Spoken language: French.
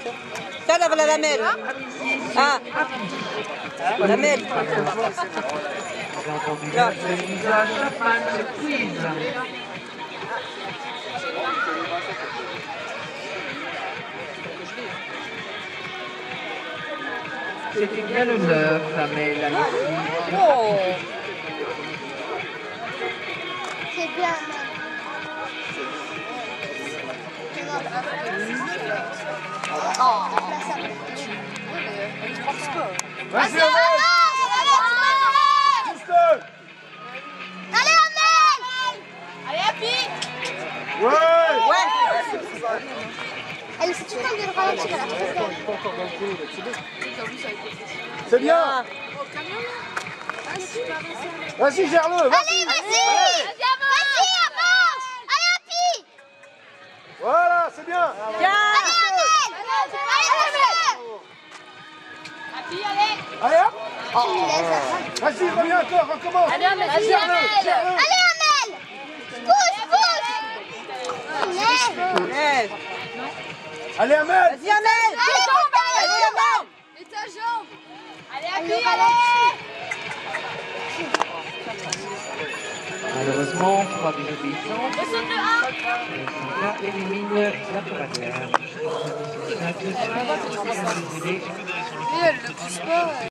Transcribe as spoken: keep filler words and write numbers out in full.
Ça, là, voilà l'Amel. Ah, l'Amel. J'ai entendu dire que le visage champagne surprise. C'était bien le leur, Amel, la Oh. C'est bien. Oh. Vas-y, Allez, Amel. Allez, Amel. Allez, Happy. Ouais. Ouais. Elle s'est tout le temps de le ralentir, elle a trop peur. C'est bien. Vas-y, gère-le. Allez, vas-y. Vas-y, avance. Allez, Happy. Voilà, c'est bien. Bien. Allez, Amel. Allez, Amel. Happy, allez. Allez, hop. Tu lui laisses. Vas-y, reviens encore, recommence. Allez, Amel. Vas-y, Amel. Gère-le. Allez, Amel. Pousse, pousse. Amel. Amel. Allez, Amel. Vas-y, Amel. Allez, Vas-y, Amel. Et ta jambe. Allez, Happy, Happy, allez. Malheureusement, trois désobéissances. Le saut de un. Ça élimine la première. Et elle le pousse pas.